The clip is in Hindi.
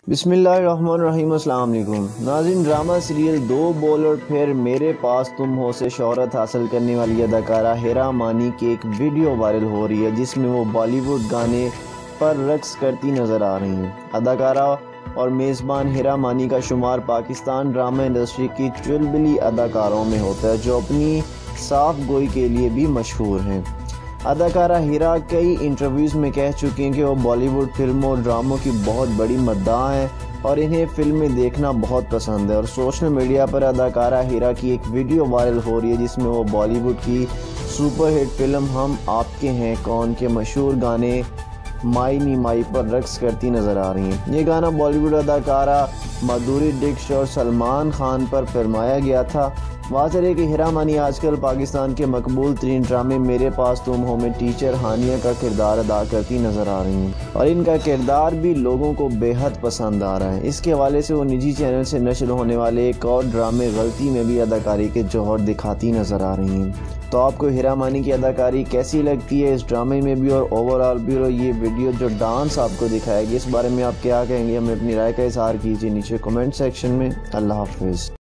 बिस्मिल्लाहिर्रहमानिर्रहीम। अस्सलाम वालेकुम नाज़रीन, ड्रामा सीरियल दो बोल और फिर मेरे पास तुम हो से शोहरत हासिल करने वाली अदाकारा हिरा मानी की एक वीडियो वायरल हो रही है जिसमें वो बॉलीवुड गाने पर रक्स करती नज़र आ रही हैं। अदाकारा और मेज़बान हिरा मानी का शुमार पाकिस्तान ड्रामा इंडस्ट्री की चुलबुली अदाकारों में होता है जो अपनी साफ गोई के लिए भी मशहूर हैं। अदाकारा हिरा कई इंटरव्यूज़ में कह चुकी हैं कि वो बॉलीवुड फिल्मों और ड्रामों की बहुत बड़ी मद्दाह हैं और इन्हें फिल्में देखना बहुत पसंद है। और सोशल मीडिया पर अदाकारा हिरा की एक वीडियो वायरल हो रही है जिसमें वो बॉलीवुड की सुपरहिट फिल्म हम आपके हैं कौन के मशहूर गाने माई नी माई पर रक्स करती नज़र आ रही हैं। ये गाना बॉलीवुड अदाकारा माधुरी दीक्षित और सलमान खान पर फिल्माया गया था। वाज़ेह है कि हिरा मानी आजकल पाकिस्तान के मकबूल तरीन ड्रामे मेरे पास तुम हो में टीचर हानिया का किरदार अदा करती नज़र आ रही हैं और इनका किरदार भी लोगों को बेहद पसंद आ रहा है। इसके हवाले से वो निजी चैनल से नशर होने वाले एक और ड्रामे गलती में भी अदाकारी के जौहर दिखाती नज़र आ रही हैं। तो आपको हिरा मानी की अदाकारी कैसी लगती है इस ड्रामे में भी और ओवरऑल भी, और ये वीडियो जो डांस आपको दिखाएगी इस बारे में आप क्या कहेंगे? हमें अपनी राय का इज़हार कीजिए नीचे कमेंट सेक्शन में। अल्लाह हाफिज़।